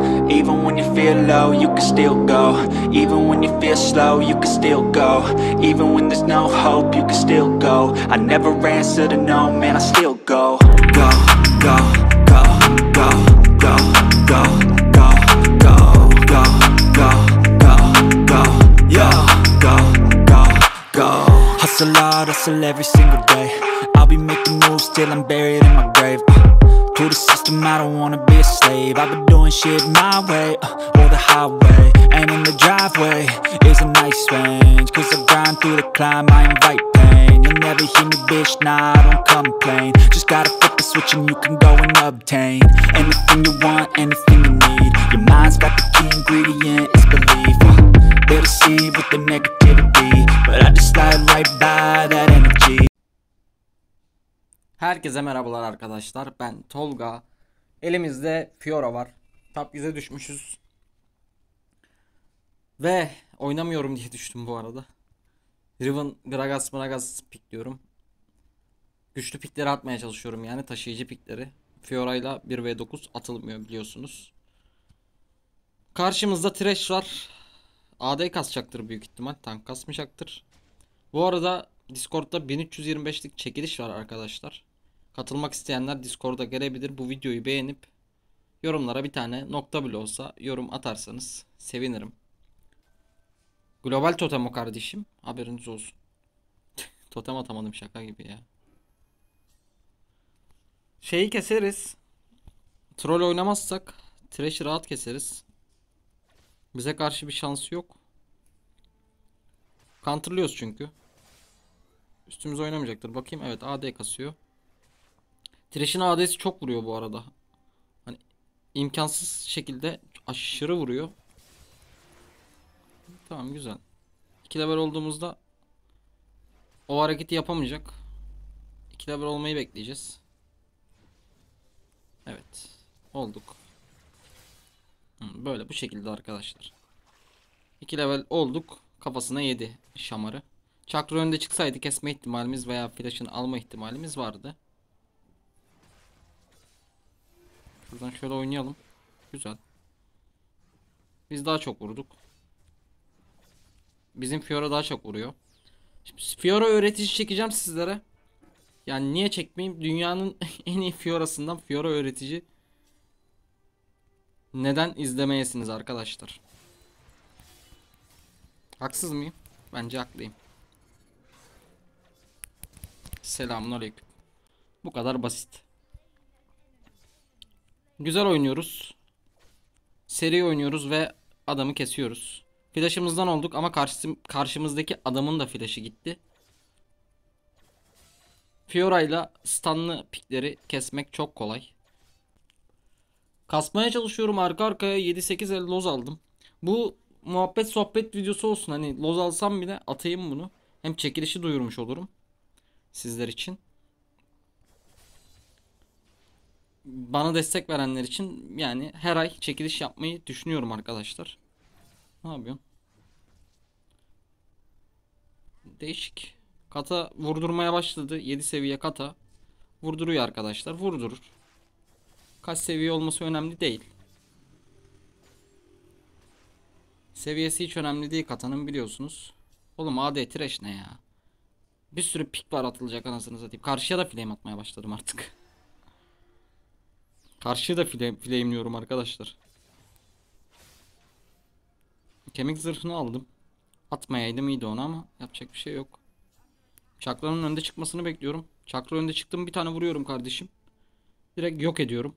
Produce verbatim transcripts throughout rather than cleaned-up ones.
Even when you feel low, you can still go. Even when you feel slow, you can still go. Even when there's no hope, you can still go. I never answer to no, man, I still go. Go, go, go, go, go, go, go, go, go, go, go, go, yo, go, go, go. Hustle hard, hustle every single day. I'll be making moves till I'm buried in my grave. To the system, I don't wanna be a slave. I've been doing shit my way, uh, or the highway. And in the driveway is a nice range. Cause I grind through the climb, I invite pain. You'll never hear me, bitch, nah, I don't complain. Just gotta flip the switch and you can go and obtain anything you want, anything you need. Your mind's got the key ingredient, it's belief. uh, They'll deceive with the negativity, but I just slide right by that energy. Herkese merhabalar arkadaşlar, ben Tolga. Elimizde Fiora var. Top yüze düşmüşüz. Ve oynamıyorum diye düştüm bu arada. Riven, Gragas, Gragas pikliyorum. Güçlü pikleri atmaya çalışıyorum, yani taşıyıcı pikleri. Fiora ile bir ve dokuz atılmıyor biliyorsunuz. Karşımızda Thresh var. A D kasacaktır büyük ihtimal, tank kasmayacaktır. Bu arada Discord'da bin üç yüz yirmi beşlik çekiliş var arkadaşlar. Katılmak isteyenler Discord'a gelebilir. Bu videoyu beğenip yorumlara bir tane nokta bile olsa yorum atarsanız sevinirim. Global totem o kardeşim. Haberiniz olsun. Totem atamadım, şaka gibi ya. Şeyi keseriz. Troll oynamazsak Thresh'i rahat keseriz. Bize karşı bir şansı yok. Counterlıyoruz çünkü. Üstümüze oynamayacaktır. Bakayım, evet A D kasıyor. Thresh'in A D'si çok vuruyor bu arada. Hani imkansız şekilde aşırı vuruyor. Tamam, güzel. iki level olduğumuzda o hareketi yapamayacak. iki level olmayı bekleyeceğiz. Evet. Olduk. Böyle bu şekilde arkadaşlar. iki level olduk. Kafasına yedi şamarı. Çakra önde çıksaydı kesme ihtimalimiz veya flash'ını alma ihtimalimiz vardı. Buradan şöyle oynayalım. Güzel. Biz daha çok vurduk. Bizim Fiora daha çok vuruyor. Şimdi Fiora öğretici çekeceğim sizlere. Yani niye çekmeyeyim? Dünyanın en iyi Fiora'sından Fiora öğretici. Neden izlemeyesiniz arkadaşlar? Haksız mıyım? Bence haklıyım. Selamünaleyküm. Bu kadar basit. Güzel oynuyoruz. Seri oynuyoruz ve adamı kesiyoruz. Flash'ımızdan olduk ama karşı, karşımızdaki adamın da flash'ı gitti. Fiora ile stunlı pikleri kesmek çok kolay. Kasmaya çalışıyorum, arka arkaya yedi sekiz el loz aldım. Bu muhabbet sohbet videosu olsun, hani loz alsam bile atayım bunu. Hem çekilişi duyurmuş olurum sizler için. Bana destek verenler için, yani her ay çekiliş yapmayı düşünüyorum arkadaşlar. Ne yapıyorsun? Değişik. Kata vurdurmaya başladı. yedi seviye kata. Vurduruyor arkadaşlar. Vurdurur. Kaç seviye olması önemli değil. Seviyesi hiç önemli değil katanın, biliyorsunuz. Oğlum A D Thresh ne ya? Bir sürü pik var atılacak, anasını satayım. Karşıya da flame atmaya başladım artık. Karşıya da flame, flame'liyorum arkadaşlar. Kemik zırhını aldım. Atmayaydım iyiydi ona ama yapacak bir şey yok. Çakranın önde çıkmasını bekliyorum. Çakra önde çıktım, bir tane vuruyorum kardeşim. Direkt yok ediyorum.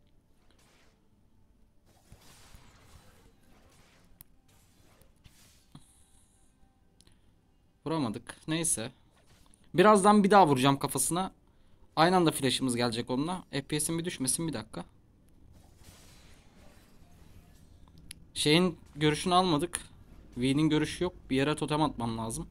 Vuramadık. Neyse. Birazdan bir daha vuracağım kafasına. Aynı anda flash'ımız gelecek onunla. F P S'in bir düşmesin, bir dakika. Şeyin görüşünü almadık. V'nin görüşü yok. Bir yere totem atmam lazım.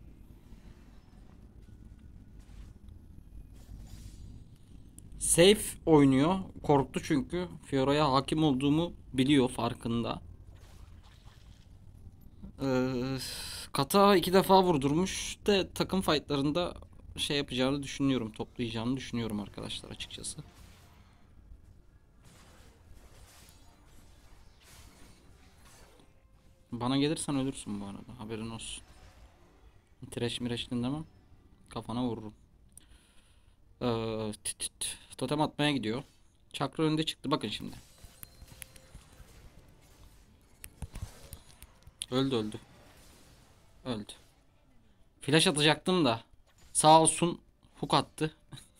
Safe oynuyor. Korktu çünkü. Fiora'ya hakim olduğumu biliyor, farkında. Ee, Kata iki defa vurdurmuş de takım fightlarında şey yapacağını düşünüyorum. Toplayacağını düşünüyorum arkadaşlar açıkçası. Bana gelirsen ölürsün bu arada. Haberin olsun. Tireş mireç dinlemem. Kafana vururum. Ee, tit tit. Totem atmaya gidiyor. Çakra önünde çıktı. Bakın şimdi. Öldü öldü. Öldü. Flash atacaktım da. Sağ olsun hook attı.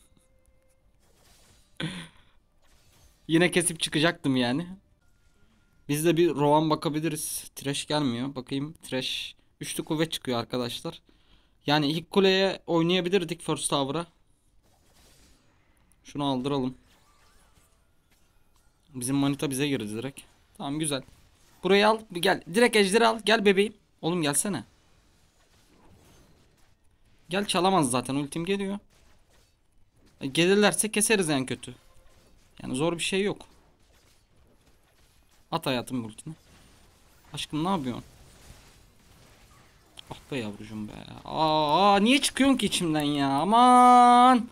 Yine kesip çıkacaktım yani. Biz de bir roam bakabiliriz. Trash gelmiyor. Bakayım Trash. Üçlü kuvvet çıkıyor arkadaşlar. Yani ilk kuleye oynayabilirdik First Tower'a. Şunu aldıralım. Bizim manita bize girdi direkt. Tamam güzel. Burayı al. Bir gel. Direkt ejderi al. Gel bebeğim. Oğlum gelsene. Gel, çalamaz zaten. Ultim geliyor. E, gelirlerse keseriz en kötü. Yani zor bir şey yok. At hayatım ultini. Aşkım ne yapıyorsun? Ah be yavrucum be. Aa, niye çıkıyorsun ki içimden ya? Aman.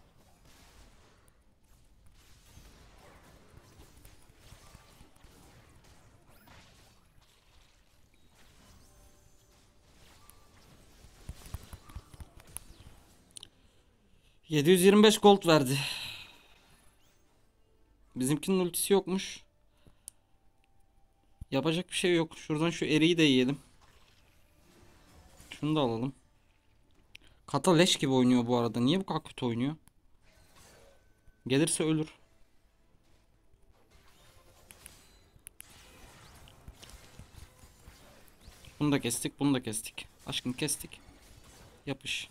yedi yüz yirmi beş gold verdi. Bizimkinin ultisi yokmuş. Yapacak bir şey yok. Şuradan şu eriği de yiyelim. Şunu da alalım. Kata leş gibi oynuyor bu arada. Niye bu kadar kötü oynuyor? Gelirse ölür. Bunu da kestik, bunu da kestik. Aşkım kestik. Yapış.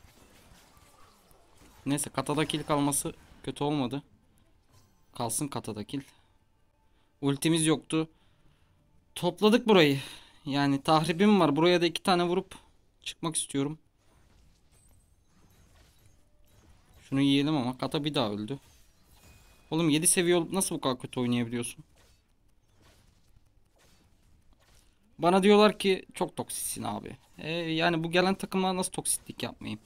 Neyse, katada kill kalması kötü olmadı. Kalsın katada kill. Ultimiz yoktu. Topladık burayı. Yani tahribim var. Buraya da iki tane vurup çıkmak istiyorum. Şunu yiyelim ama kata bir daha öldü. Oğlum yedi seviye olup nasıl bu kadar kötü oynayabiliyorsun? Bana diyorlar ki çok toksiksin abi. E, yani bu gelen takımlar nasıl toksiklik yapmayayım?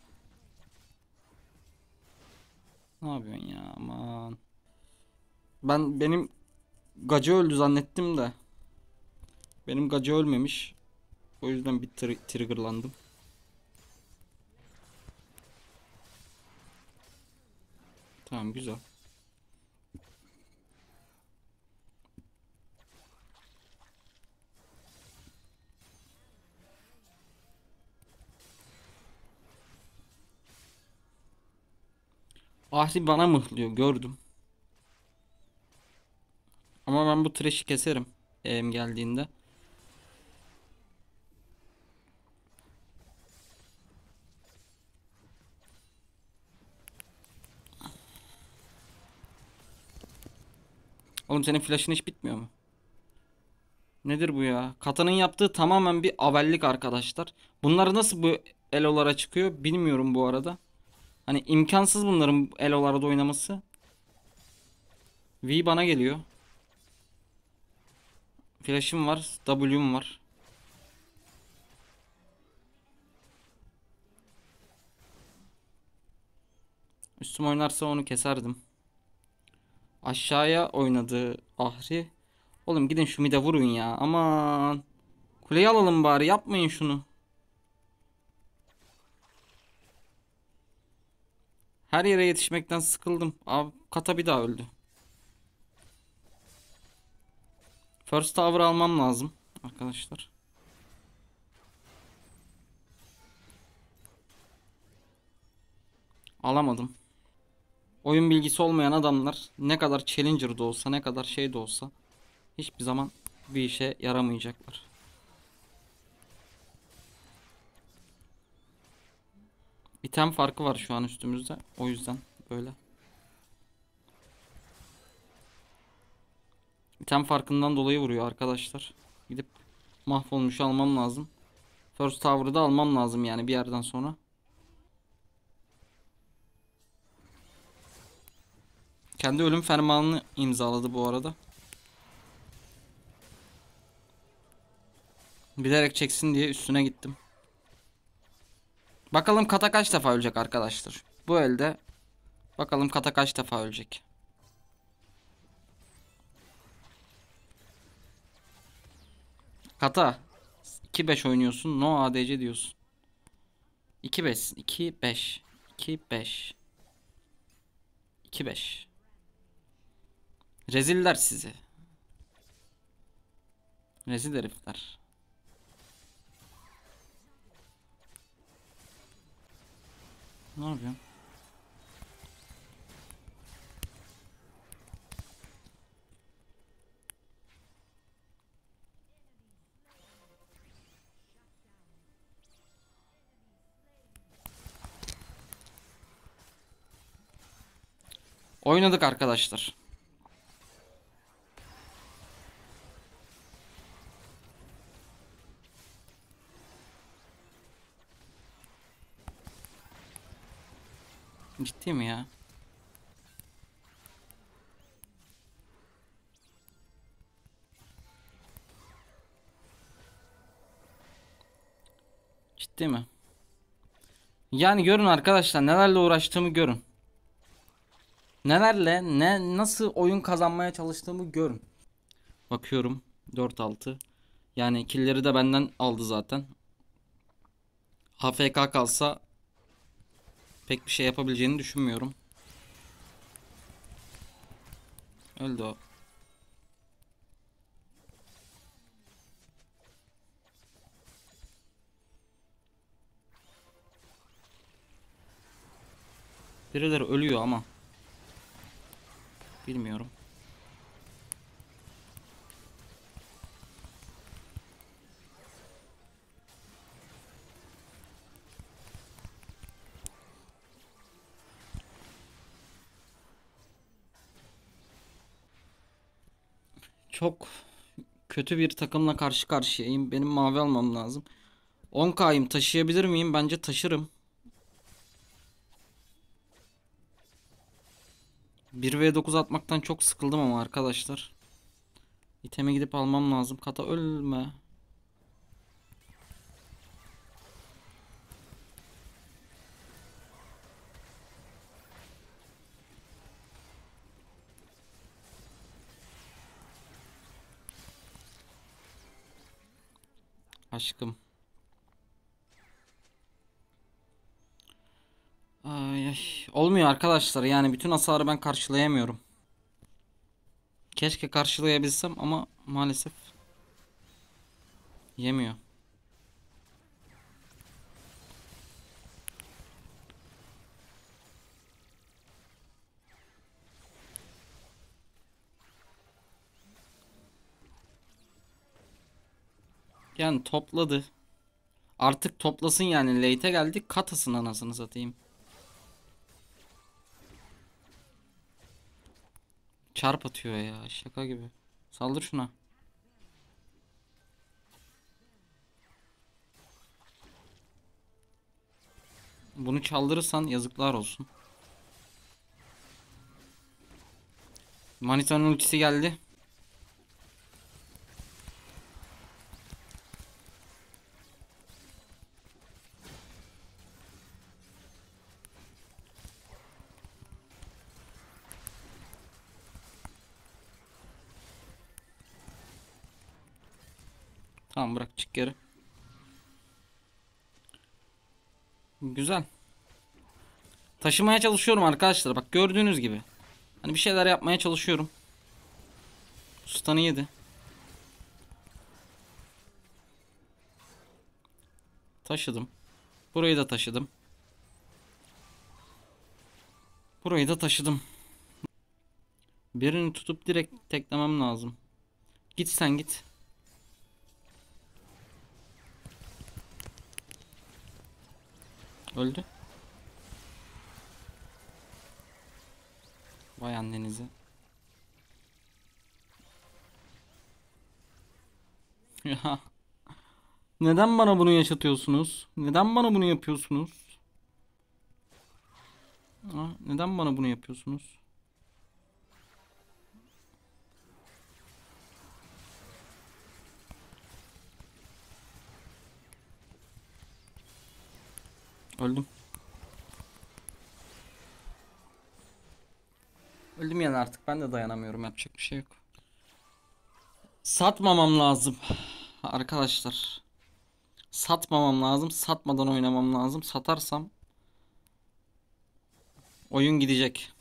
Ne yapıyorsun ya, aman. Ben benim gacı öldü zannettim de. Benim gacı ölmemiş. O yüzden bir tr triggerlandım. Tamam, güzel. Ahri bana mıhlıyor, gördüm. Ama ben bu trash'i keserim. Em geldiğinde. Oğlum senin flash'ın hiç bitmiyor mu? Nedir bu ya? Kata'nın yaptığı tamamen bir avellik arkadaşlar. Bunlar nasıl bu elolara çıkıyor bilmiyorum bu arada. Hani imkansız bunların elolarda oynaması. V bana geliyor. Flash'ım var, W'm var. Üstüm oynarsa onu keserdim. Aşağıya oynadı Ahri. Oğlum gidin şu mide vurun ya. Aman. Kuleyi alalım bari. Yapmayın şunu. Her yere yetişmekten sıkıldım. Abi kata bir daha öldü. First Tower almam lazım arkadaşlar. Alamadım. Oyun bilgisi olmayan adamlar ne kadar challenger da olsa, ne kadar şey de olsa hiçbir zaman bir işe yaramayacaklar. İtem farkı var şu an üstümüzde. O yüzden böyle. İtem farkından dolayı vuruyor arkadaşlar. Gidip mahvolmuş almam lazım. First Tower'ı da almam lazım yani bir yerden sonra. Kendi ölüm fermanını imzaladı bu arada. Bilerek çeksin diye üstüne gittim. Bakalım kata kaç defa ölecek arkadaşlar. Bu elde bakalım kata kaç defa ölecek. Kata iki beş oynuyorsun. No A D C diyorsun. iki beş iki beş iki beş iki beş. Reziller sizi. Rezil herifler. Ne yapıyorsun? Oynadık arkadaşlar. Ciddi mi ya? Ciddi mi? Yani görün arkadaşlar, nelerle uğraştığımı görün. Nelerle ne nasıl oyun kazanmaya çalıştığımı görün. Bakıyorum dört altı. Yani killleri de benden aldı zaten. A F K kalsa pek bir şey yapabileceğini düşünmüyorum. Öldü o. Birileri ölüyor ama bilmiyorum. Çok kötü bir takımla karşı karşıyayım. Benim mavi almam lazım. on K'yım, taşıyabilir miyim? Bence taşırım. bir ve dokuz atmaktan çok sıkıldım ama arkadaşlar. İteme gidip almam lazım. Kata ölme. Aşkım. Ay, ay. Olmuyor arkadaşlar, yani bütün hasarı ben karşılayamıyorum. Keşke karşılayabilsem ama maalesef yemiyor. Yani topladı. Artık toplasın yani, late'e geldik, katasın anasını satayım. Çarp atıyor ya, şaka gibi. Saldır şuna. Bunu çaldırırsan yazıklar olsun. Manitanın ultisi geldi. Tamam, bırak, çık geri. Güzel. Taşımaya çalışıyorum arkadaşlar, bak gördüğünüz gibi. Hani bir şeyler yapmaya çalışıyorum. Stun'ı yedi. Taşıdım. Burayı da taşıdım. Burayı da taşıdım. Birini tutup direkt teklemem lazım. Git sen git. Öldü. Vay annenizi. Ya. Neden bana bunu yaşatıyorsunuz? Neden bana bunu yapıyorsunuz? Ha, neden bana bunu yapıyorsunuz? Öldüm. Öldüm yani, artık ben de dayanamıyorum, yapacak bir şey yok. Satmamam lazım. Arkadaşlar. Satmamam lazım. Satmadan oynamam lazım. Satarsam oyun gidecek.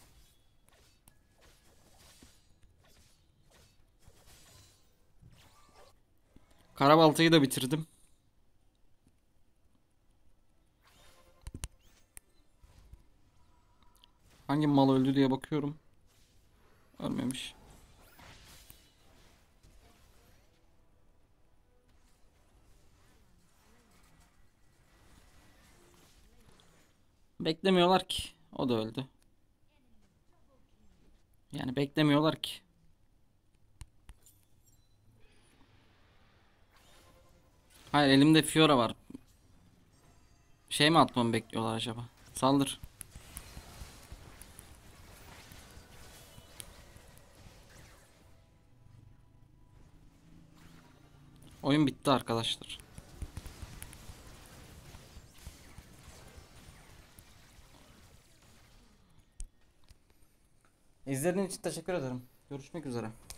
Karabaltayı da bitirdim. Hangi mal öldü diye bakıyorum. Ölmemiş. Beklemiyorlar ki. O da öldü. Yani beklemiyorlar ki. Hayır, elimde Fiora var. Şey mi atmamı bekliyorlar acaba? Saldır. Oyun bitti arkadaşlar. İzlediğiniz için teşekkür ederim. Görüşmek üzere.